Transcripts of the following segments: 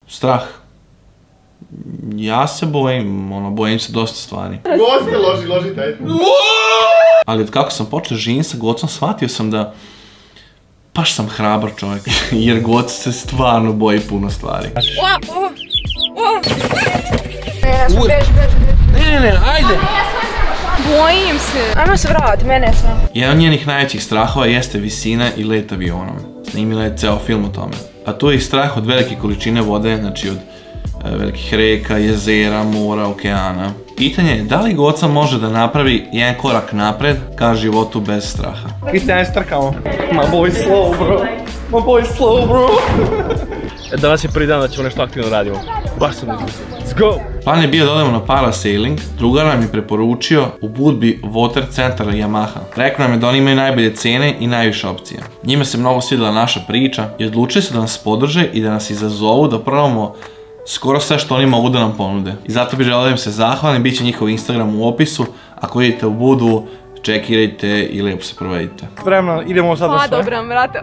Strah. Ja se bojim, bojim se dosta stvari. Goste, loži, taj. Ali od kako sam počeo živim sa Gocom, shvatio sam da baš sam hrabar čovjek, jer Goc se stvarno boji puno stvari. Ne, ajde! Bojim se. Ajmo se vrati, mene je sve. Jedan od njenih najvećih strahova jeste visina i let avionom. Snimila je ceo film o tome. A to je i strah od velike količine vode, znači od velikih reka, jezera, mora, okeana. Pitanje je da li Goca može da napravi jedan korak napred ka životu bez straha. Vi ste ne strkamo. My boy slow, bro. My boy slow, bro. Danas je prvi dan da ćemo nešto aktivno radimo. Baš sam izgledao. Let's go! Plan je bio da odemo na parasailing. Drugar nam je preporučio u Budbi Water Center Yamaha. Rekao nam je da oni imaju najbolje cene i najviše opcija. Njima se mnogo svidjela naša priča i odlučili su da nas podrže i da nas izazovu da probamo skoro sve što oni mogu da nam ponude. I zato bih želeo da im se zahvalim, bit će njihov Instagram u opisu. Ako idete u Budvu, čekirajte i lijepo se provedite. Spremno, idemo sad na sve. Pa dobro, brate.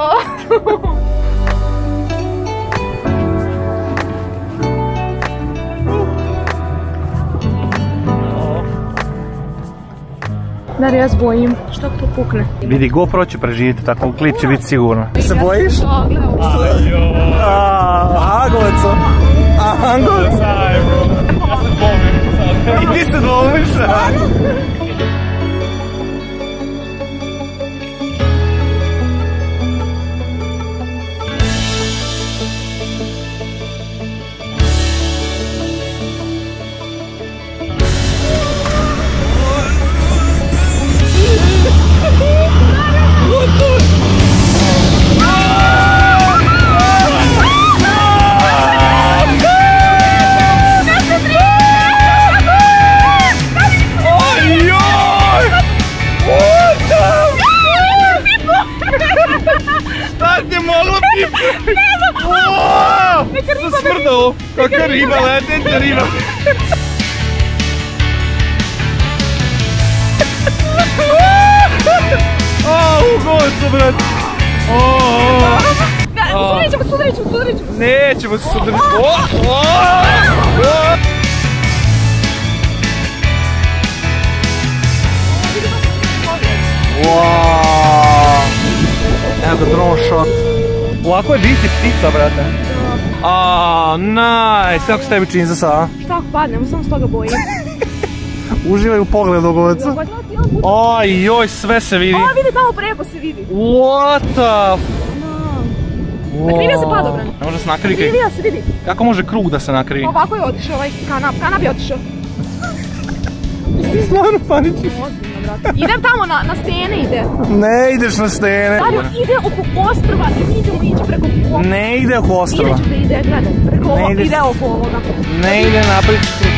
Dario, ja se bojim. Što ako to pukne? Vidi, GoPro će preživjeti, tako klip će biti sigurno. Se bojiš? Angoleco! Angoleco! Ja se dvomim. I ti se dvomiš? Smrdao! Kakva riba, leteća riba! Ugovicu, brat! Sudarit ćemo! Nećemo se sudarit! Evo ga drone shot. Ovako je biti ptica, brate. Nice! Kako se tebi čini za sada? Šta ako padnemo, samo s toga bojim. Uživaj u pogledu, Govica. Joj, sve se vidi. Vidi, tamo preko se vidi. What the f... Nakrivio se padobran. Ne može se nakriviti. Nakrivio se, vidi. Kako može krug da se nakrivi? Ovako je otišao ovaj kanap je otišao. Ti stvarno paničiš. Ozbiljno, brate. Idem tamo na stene ide. Ne ideš na stene. Dario, ide oko ostrva i mi ćemo ići preko ovoga. Ne ide oko ostrva. Ide ću da ide, gledaj, preko ovoga, ide oko ovoga. Ne ide naprijed.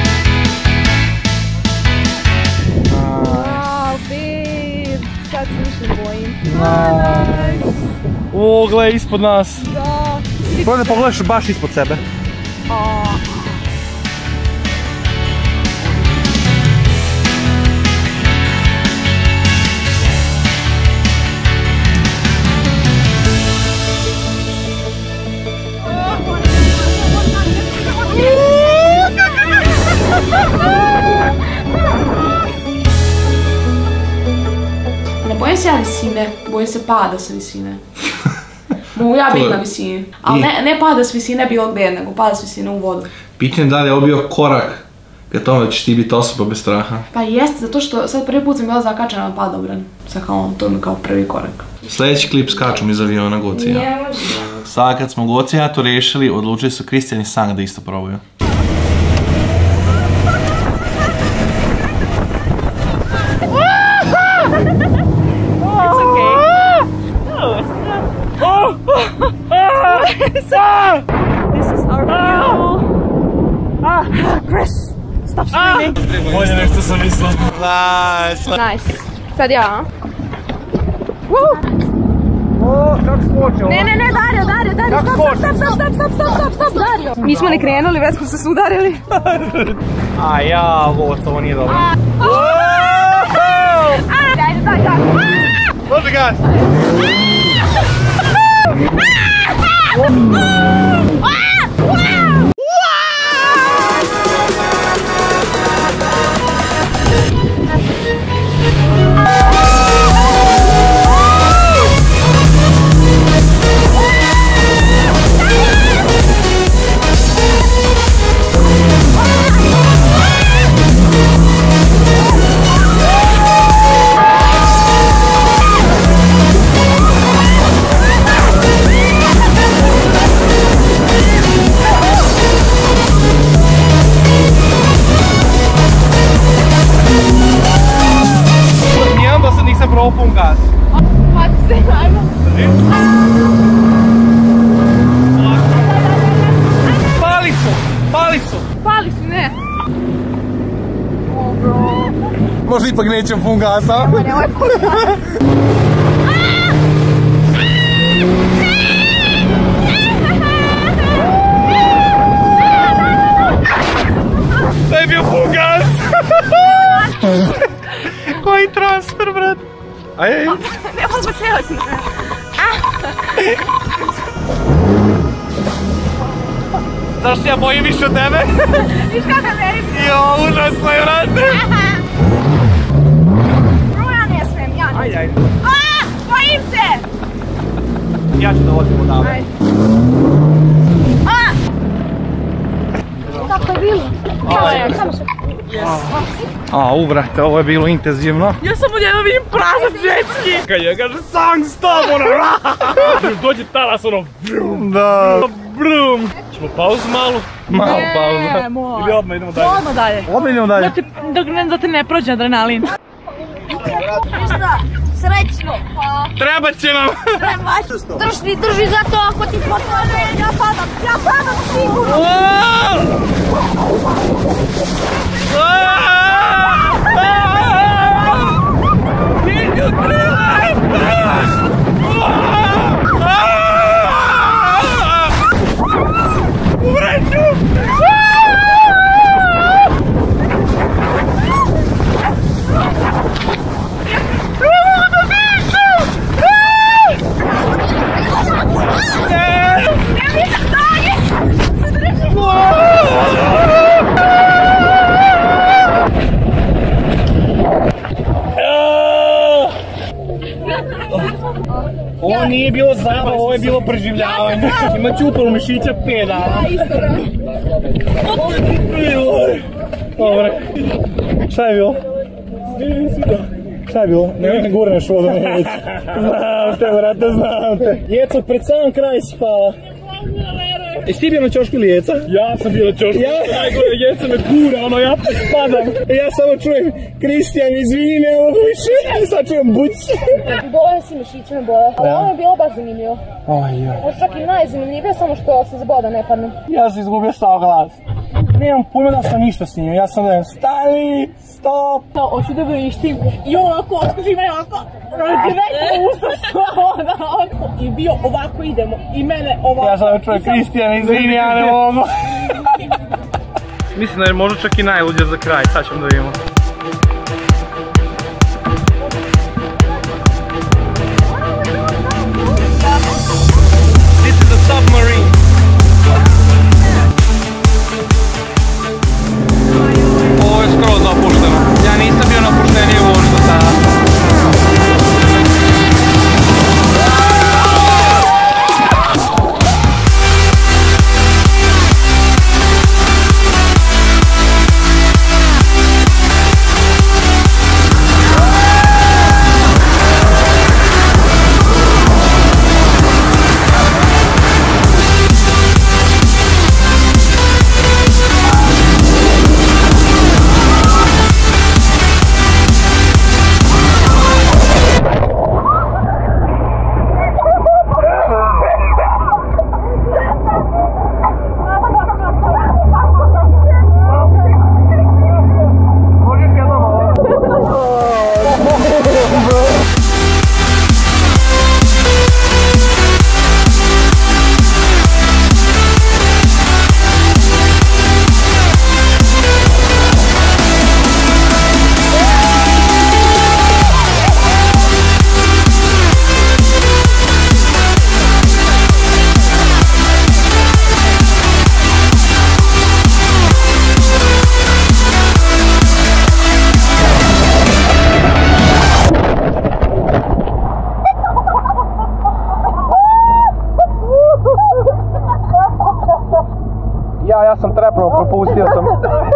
Wow, babe, sad se više ne bojim. Nice. O, gledaj, ispod nas. Da. Prvo da pogledaš baš ispod sebe. Ne bojim se ja visine, bojim se pada sa visine. Mogu ja biti na visini, ali ne pada s visine bilo gdje, nego pada s visine u vodu. Pitanje da li je ovo bio korak ka tome da ćeš ti biti osoba bez straha? Pa jeste, zato što sad prvi put sam bila zakačena na padobran. Sad kao, to mi kao prvi korak. Sljedeći klip skačemo iz aviona Goci i ja. Sada kad smo Goci i ja to rešili, odlučili su Kristijan i Sanga da isto probaju. This is our fuel. Chris, stop screaming. Bolje nešto sam mislio. Nice. Sad ja, a? Kako skočio? Ne, Dario, stop, Dario. Nismo ni krenuli, već smo se sudarili. Ovo nije dobro. Daj. Može gas! Ah! možda ipak nećem pun gasa. Nemoj pun gasa. To je bio pun gas! Koji transfer, brat? Ajaj. Ne mogu se osjećati. Zašto ja bojim više od tebe? Viš kako verim? Jo, užasno je, brate! Prvo ja ne smijem, ja ne smijem. Bojim se! Ja ću da vozim odavde. Ajde. Kako je bilo? Samo se... Au, brate, ovo je bilo intenzivno. Ja sam u njeno vidim prazan dječki. Kad je kaže, sang stop, ono, dođe talas, ono, brum, da, brum. Ćemo pauzu malu? Malu pauzu. Ne, moj. Ili odmah idemo dalje? Odmah dalje. Odmah idemo dalje. Da ti ne prođe adrenalin. Ništa, srećno. Treba će nam. Drži za to ako ti potvore, ja padam sigurno. Ovo nije bilo zabava, ovo je bilo preživljavanje. Imat ću upalu mišića 5 dana. Dobre. Šta je bilo? Šta je bilo? Nemoj me gurneš vodu, neće. Znam te, brate, znam te. Jeco, pred sam kraj si pala. Jesi ti bio na ćošku ili Jeca? Ja sam bio na ćošku. Najgore, Jeca me gura, ono, ja padam. Ja samo čujem, Kristijan, izvini, ne mogu više. I sad čujem buć. Bole si mišiće me bole, ali ovo je bilo baš zanimljivo. Ojoj. Možda čak i najzanimljivije, samo što se zaboda ne padnem. Ja sam izgubio sav glas. Nemam pojma da sam ništa snimio, ja sam da stani, stop. Hoću da vidiš tim i ovako otkuži me ovako. Direktno usta sva i bio ovako idemo i mene ovako. Ja sam čujem Kristijan, izvini, ja ne mogu. Mislim da je možda čak i najluđe za kraj, sad ćemo da vidimo. This is a submarine. Ovo je skroz opušteno. Ja nisam bio na opušteniju vožu do sada. Ja sam trepnuo, propustio sam.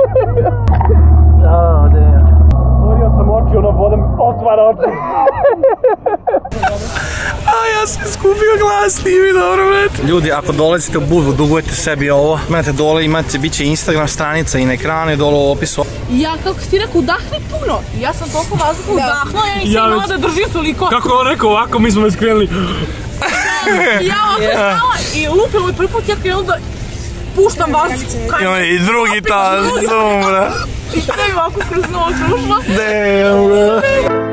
Otvorio sam oči, ono voda mi otvara oči. A ja sam skupio glas, nije mi dobro, brate. Ljudi, ako dolazite u Budvu, dugujete sebi ovo. Imate dole, bit će Instagram stranica i na ekranu i dole u opisu. Ja, kako si ti rekao, udahni puno. Ja sam toliko vazduha udahnula, ja nisam imala da držim toliko. Kako on rekao, ovako mi smo iskrenuli. Ja ovako stala i lupila moj prvi put, ja krenula da puštam vas. I drugi tas, umre. I sve mi ovako kroz nos ušla. Damn, bro.